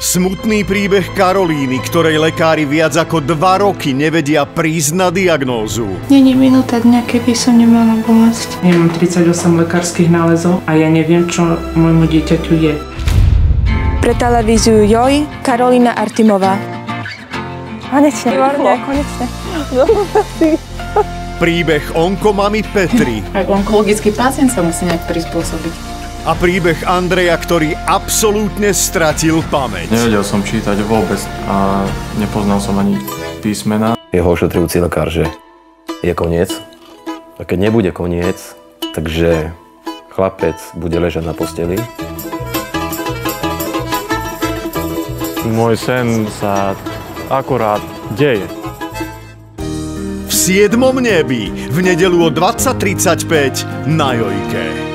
Smutný príbeh Karolíny, ktorej lekári viac ako 2 roky nevedia prísť na diagnózu. Není minúta dňa, keby som nemala bolesť. Ja mám 38 lekárskych nálezov a ja neviem, čo môjmu dieťaťu je. Pre televíziu JOJ Karolína Artimová. Konečne, konečne. Príbeh onkomamy Petry. Aj onkologický pacient sa musí nejak prispôsobiť. A príbeh Andreja, ktorý absolútne stratil pamäť. Nevedel som čítať vôbec a nepoznal som ani písmena. Jeho ošetrujúci lekár, že je koniec. A keď nebude koniec, takže chlapec bude ležať na posteli. Môj sen sa akurát deje. V 7. nebi v nedeľu o 20:35 na Jojke.